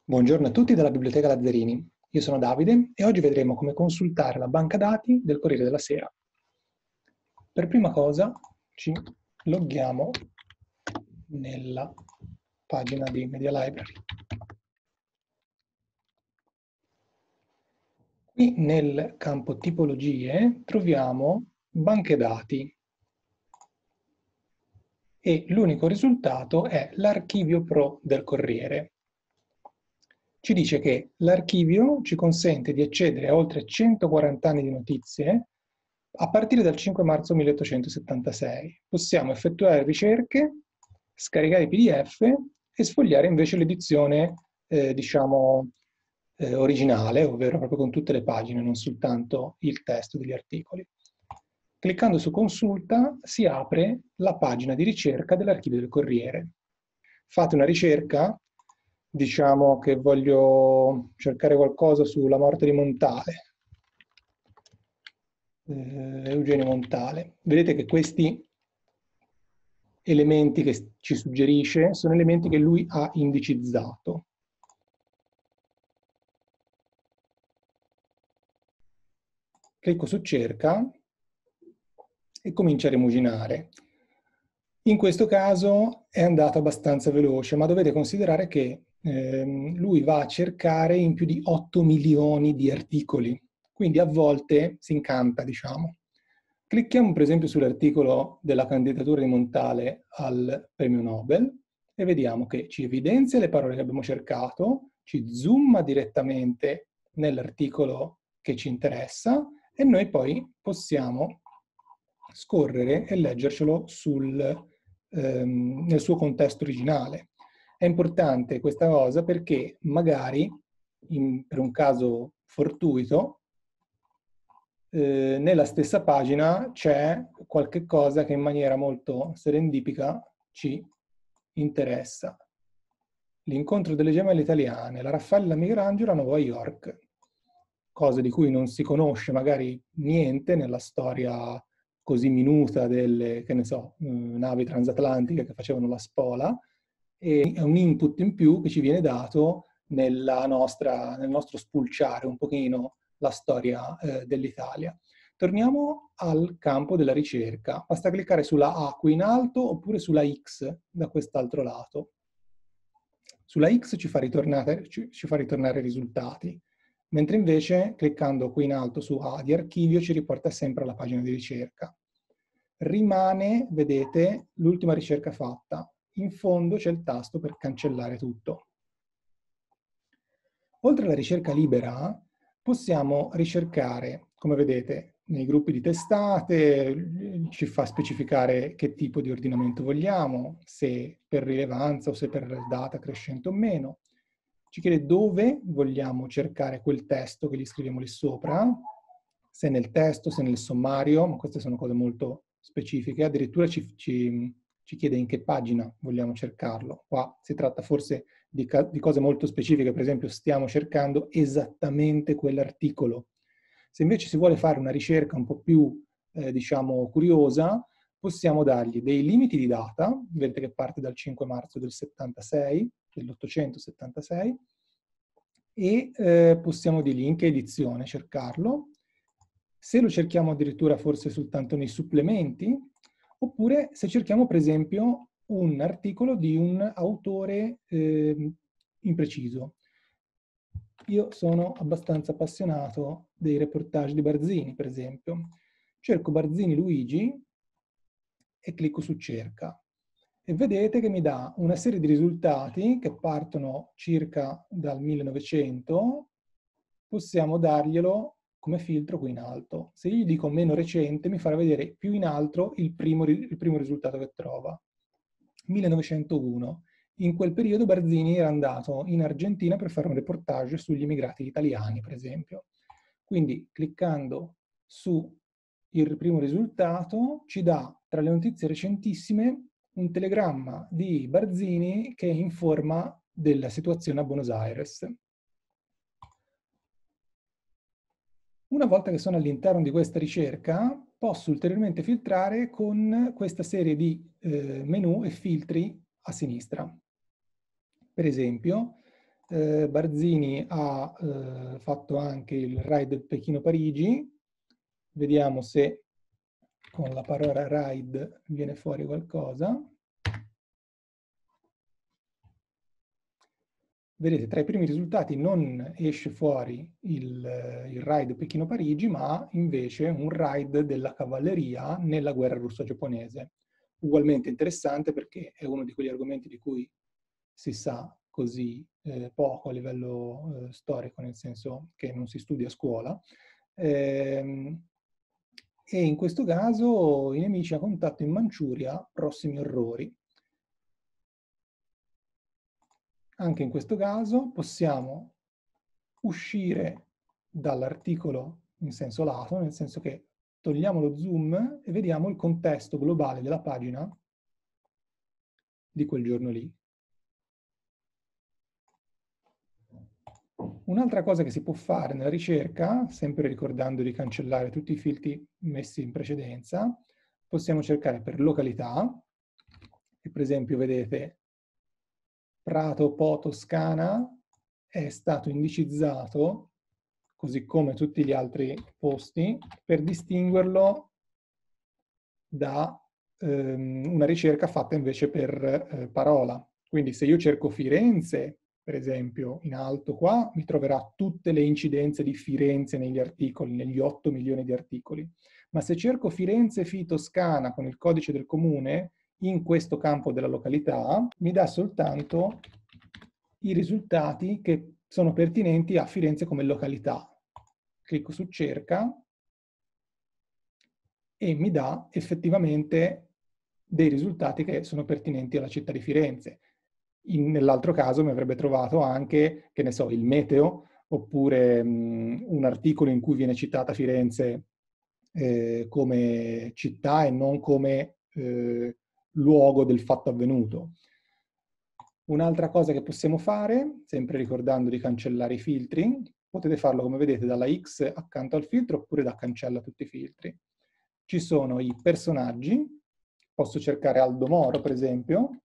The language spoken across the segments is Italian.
Buongiorno a tutti dalla Biblioteca Lazzarini. Io sono Davide e oggi vedremo come consultare la banca dati del Corriere della Sera. Per prima cosa ci loghiamo nella pagina di Media Library. Qui nel campo tipologie troviamo banche dati e l'unico risultato è l'archivio Pro del Corriere. Ci dice che l'archivio ci consente di accedere a oltre 140 anni di notizie a partire dal 5 marzo 1876. Possiamo effettuare ricerche, scaricare i PDF e sfogliare invece l'edizione, originale, ovvero proprio con tutte le pagine, non soltanto il testo degli articoli. Cliccando su Consulta si apre la pagina di ricerca dell'archivio del Corriere. Fate una ricerca, diciamo che voglio cercare qualcosa sulla morte di Montale. Eugenio Montale. Vedete che questi elementi che ci suggerisce sono elementi che lui ha indicizzato. Clicco su cerca e comincia a rimuginare. In questo caso è andato abbastanza veloce, ma dovete considerare che lui va a cercare in più di 8 milioni di articoli, quindi a volte si incanta, diciamo. Clicchiamo per esempio sull'articolo della candidatura di Montale al premio Nobel e vediamo che ci evidenzia le parole che abbiamo cercato, ci zooma direttamente nell'articolo che ci interessa e noi poi possiamo scorrere e leggercelo nel suo contesto originale. È importante questa cosa perché magari, per un caso fortuito, nella stessa pagina c'è qualche cosa che in maniera molto serendipica ci interessa. L'incontro delle gemelle italiane, la Raffaella Michelangelo a Nuova York, cosa di cui non si conosce magari niente nella storia così minuta delle, che ne so, navi transatlantiche che facevano la spola, e è un input in più che ci viene dato nel nostro spulciare un pochino la storia dell'Italia. Torniamo al campo della ricerca. Basta cliccare sulla A qui in alto oppure sulla X da quest'altro lato. Sulla X ci fa ritornare i risultati, mentre invece cliccando qui in alto su A di archivio ci riporta sempre alla pagina di ricerca. Rimane, vedete, l'ultima ricerca fatta. In fondo c'è il tasto per cancellare tutto. Oltre alla ricerca libera, possiamo ricercare, come vedete, nei gruppi di testate, ci fa specificare che tipo di ordinamento vogliamo, se per rilevanza o se per data crescente o meno. Ci chiede dove vogliamo cercare quel testo che gli scriviamo lì sopra, se nel testo, se nel sommario, ma queste sono cose molto specifiche. Addirittura ci chiede in che pagina vogliamo cercarlo. Qua si tratta forse di cose molto specifiche, per esempio stiamo cercando esattamente quell'articolo. Se invece si vuole fare una ricerca un po' più, diciamo, curiosa, possiamo dargli dei limiti di data, vedete che parte dal 5 marzo del 76, dell'876, e possiamo dirgli in che edizione cercarlo. Se lo cerchiamo addirittura forse soltanto nei supplementi, oppure se cerchiamo per esempio un articolo di un autore impreciso. Io sono abbastanza appassionato dei reportage di Barzini, per esempio. Cerco Barzini Luigi e clicco su cerca. E vedete che mi dà una serie di risultati che partono circa dal 1900. Possiamo darglielo come filtro qui in alto. Se io gli dico meno recente, mi farà vedere più in alto il primo risultato che trova. 1901. In quel periodo Barzini era andato in Argentina per fare un reportage sugli immigrati italiani, per esempio. Quindi cliccando su il primo risultato ci dà tra le notizie recentissime un telegramma di Barzini che informa della situazione a Buenos Aires. Una volta che sono all'interno di questa ricerca, posso ulteriormente filtrare con questa serie di menu e filtri a sinistra. Per esempio, Barzini ha fatto anche il ride Pechino-Parigi. Vediamo se con la parola ride viene fuori qualcosa. Vedete, tra i primi risultati non esce fuori il ride Pechino-Parigi, ma invece un ride della cavalleria nella guerra russo-giapponese. Ugualmente interessante perché è uno di quegli argomenti di cui si sa così poco a livello storico, nel senso che non si studia a scuola. E in questo caso i nemici a contatto in Manciuria, prossimi orrori. Anche in questo caso possiamo uscire dall'articolo in senso lato, nel senso che togliamo lo zoom e vediamo il contesto globale della pagina di quel giorno lì. Un'altra cosa che si può fare nella ricerca, sempre ricordando di cancellare tutti i filtri messi in precedenza, possiamo cercare per località, e per esempio vedete Prato Po Toscana è stato indicizzato, così come tutti gli altri posti, per distinguerlo da una ricerca fatta invece per parola. Quindi se io cerco Firenze, per esempio, in alto qua, mi troverà tutte le incidenze di Firenze negli articoli, negli 8 milioni di articoli. Ma se cerco Firenze Fi Toscana con il codice del comune, in questo campo della località, mi dà soltanto i risultati che sono pertinenti a Firenze come località. Clicco su cerca e mi dà effettivamente dei risultati che sono pertinenti alla città di Firenze. Nell'altro caso mi avrebbe trovato anche, che ne so, il meteo, oppure un articolo in cui viene citata Firenze come città e non come luogo del fatto avvenuto. Un'altra cosa che possiamo fare, sempre ricordando di cancellare i filtri, potete farlo come vedete dalla X accanto al filtro oppure da cancella tutti i filtri. Ci sono i personaggi, posso cercare Aldo Moro per esempio.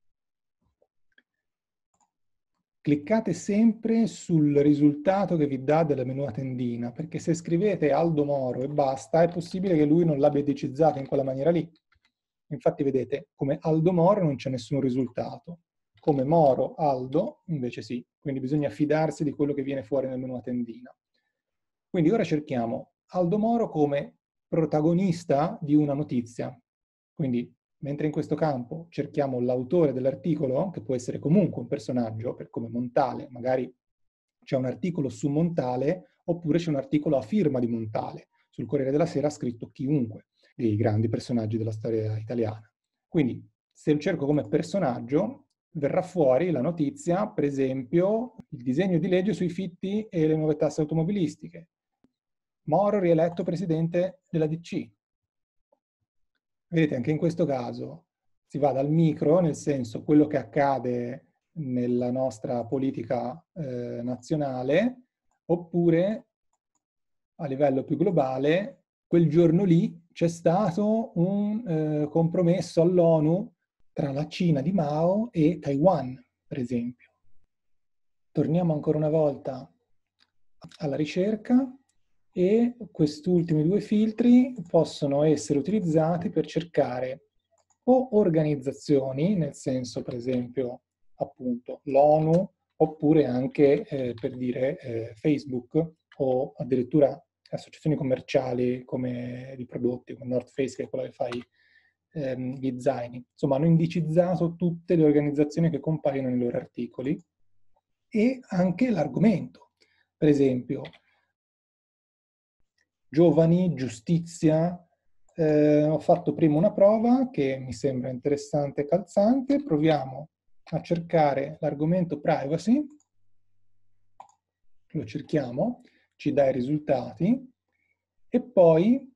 Cliccate sempre sul risultato che vi dà della menu a tendina, perché se scrivete Aldo Moro e basta, è possibile che lui non l'abbia indicizzato in quella maniera lì. Infatti vedete, come Aldo Moro non c'è nessun risultato. Come Moro Aldo invece sì, quindi bisogna fidarsi di quello che viene fuori nel menu a tendina. Quindi ora cerchiamo Aldo Moro come protagonista di una notizia. Quindi mentre in questo campo cerchiamo l'autore dell'articolo, che può essere comunque un personaggio, come Montale, magari c'è un articolo su Montale, oppure c'è un articolo a firma di Montale. Sul Corriere della Sera ha scritto chiunque dei grandi personaggi della storia italiana. Quindi se lo cerco come personaggio, verrà fuori la notizia, per esempio, il disegno di legge sui fitti e le nuove tasse automobilistiche. Moro rieletto presidente della DC. Vedete, anche in questo caso si va dal micro, nel senso quello che accade nella nostra politica nazionale, oppure a livello più globale, quel giorno lì c'è stato un compromesso all'ONU tra la Cina di Mao e Taiwan, per esempio. Torniamo ancora una volta alla ricerca. E questi ultimi due filtri possono essere utilizzati per cercare o organizzazioni, nel senso per esempio appunto l'ONU, oppure anche per dire Facebook o addirittura associazioni commerciali come di prodotti, come North Face, che è quella che fa gli zaini. Insomma, hanno indicizzato tutte le organizzazioni che compaiono nei loro articoli e anche l'argomento. Per esempio, giovani, giustizia. Ho fatto prima una prova che mi sembra interessante e calzante. Proviamo a cercare l'argomento privacy. Lo cerchiamo, ci dà i risultati e poi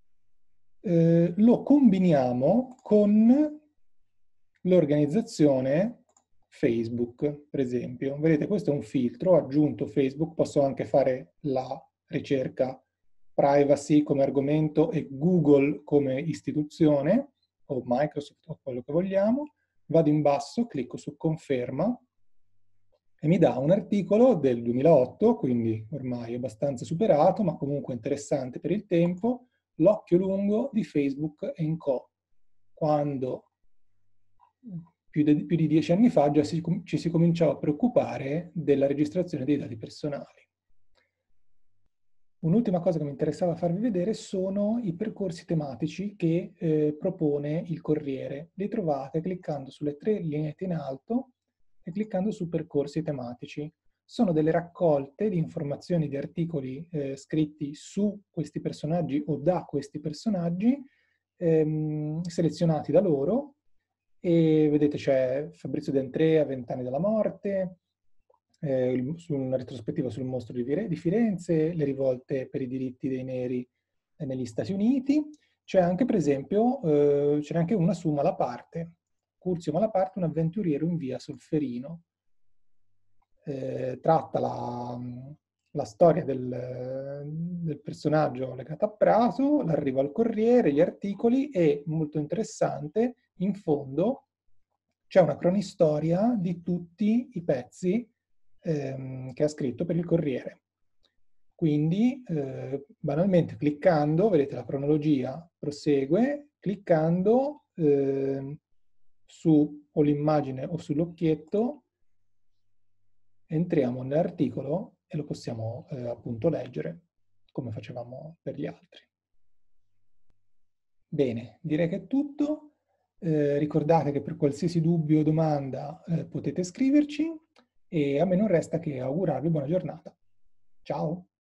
lo combiniamo con l'organizzazione Facebook, per esempio. Vedete, questo è un filtro, ho aggiunto Facebook, posso anche fare la ricerca privacy come argomento e Google come istituzione, o Microsoft o quello che vogliamo, vado in basso, clicco su conferma e mi dà un articolo del 2008, quindi ormai abbastanza superato, ma comunque interessante per il tempo, L'occhio lungo di Facebook & Co. Quando più di 10 anni fa già ci si cominciava a preoccupare della registrazione dei dati personali. Un'ultima cosa che mi interessava farvi vedere sono i percorsi tematici che propone il Corriere. Li trovate cliccando sulle 3 lineette in alto e cliccando su percorsi tematici. Sono delle raccolte di informazioni, di articoli scritti su questi personaggi o da questi personaggi, selezionati da loro, e vedete c'è Fabrizio D'Andrea, 20 anni dalla morte, su una retrospettiva sul mostro di Firenze, le rivolte per i diritti dei neri negli Stati Uniti. C'è anche, per esempio, c'è anche una su Malaparte, Curzio Malaparte, un avventuriero in via Solferino. Tratta la storia del personaggio legato a Prato, l'arrivo al Corriere, gli articoli e, molto interessante, in fondo c'è una cronistoria di tutti i pezzi che ha scritto per il Corriere. Quindi, banalmente, cliccando, vedete la cronologia prosegue, cliccando su o l'immagine o sull'occhietto, entriamo nell'articolo e lo possiamo appunto leggere, come facevamo per gli altri. Bene, direi che è tutto. Ricordate che per qualsiasi dubbio o domanda potete scriverci e a me non resta che augurarvi buona giornata. Ciao!